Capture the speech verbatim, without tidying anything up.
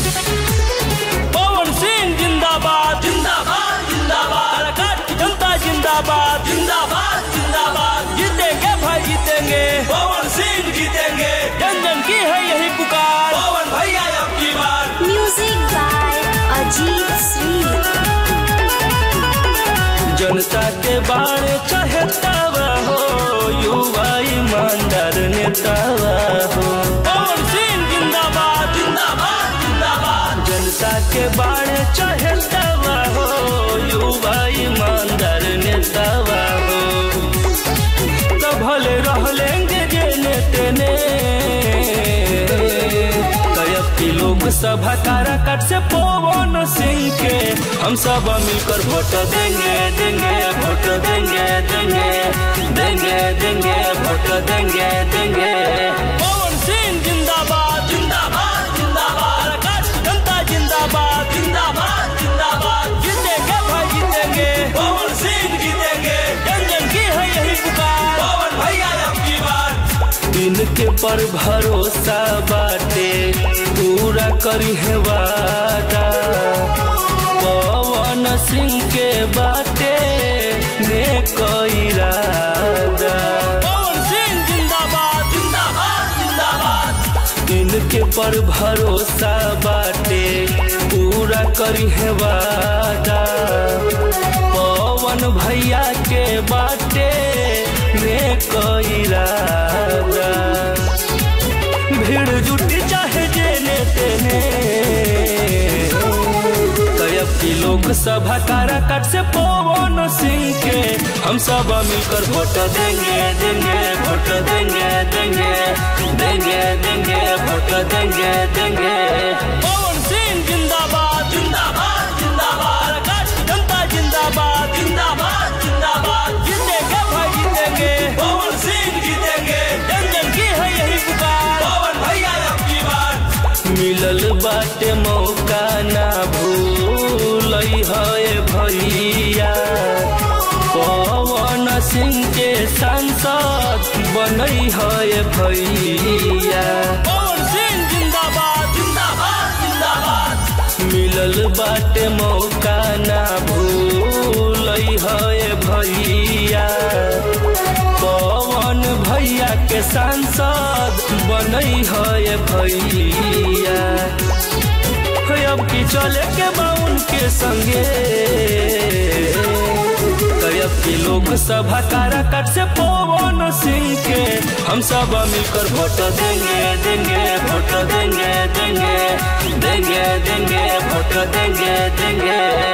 पवन सिंह जिंदाबाद जिंदाबाद जिंदाबाद, काराकाट की जनता जिंदाबाद जिंदाबाद जिंदाबाद, जीतेंगे भाई जीतेंगे, पवन सिंह जीतेंगे, जन जन की है यही पुकार, पवन भैया अब की बार। Music by Ajeet Shri. जनता के बाणे चाहतावा हो, युवा ईमानदार नेतावा हो, पवन सिंह जिंदाबाद जिंदाबाद जिंदाबाद, जनता के बाणे चाहतावा हो, युवा ईमानदार नेतावा हो, तो भले रह लेंगे जेने तेने, की लोकसभा काराकाट से पवन सिंह के हम सब मिलकर वोट देंगे देंगे वोट देंगे देंगे देंगे देंगे वोट देंगे देंगे, पवन सिंह जिंदाबाद जिंदाबाद जिंदाबाद, काराकाट जनता जिंदाबाद जिंदाबाद जिंदाबाद, जीतेंगे भाई जीतेंगे, पवन सिंह जीतेंगे, जन जन की है यही पुकार, पवन भैया अब की बार। इनके पर भरोसा बाटे पूरा करी है वादा, पवन सिंह के बाटे नेक इरादा, पवन सिंह जिंदाबाद जिंदाबाद जिंदाबाद, इनके पर भरोसा बाटे पूरा करी है वादा, पवन भैया के बाटे नेक इरादा, भीड़ जुटी चाहे जेने तेने, कयब की लोकसभा काराकाट से पवन सिंह के हम सब मिलकर वोट देंगे देंगे वोट देंगे देंगे देंगे देंगे वोट देंगे देंगे, पवन सिंह जिंदाबाद जिंदाबाद जिंदाबाद, काराकाट जनता जिंदाबाद जिंदाबाद जिंदाबाद, जीतेंगे भाई जीतेंगे, पवन सिंह जीतेंगे, जन जन की है यही पुकार, पवन भैया अब की बार। मिलल बाटे मौका ना भूल है भैया, पवन सिंह के सांसद बनई है भैया, पवन सिंह जिंदाबाद जिंदाबाद जिंदाबाद, मिलल बाटे मौका ना भूल है भैया, पवन भैया के सांसद बनई है भैया, अब की चले के बाउन के संगे, अब की लोकसभा काराकाट से पवन सिंह के हम सब मिलकर वोट देंगे देंगे वोट देंगे देंगे देंगे देंगे वोट देंगे देंगे।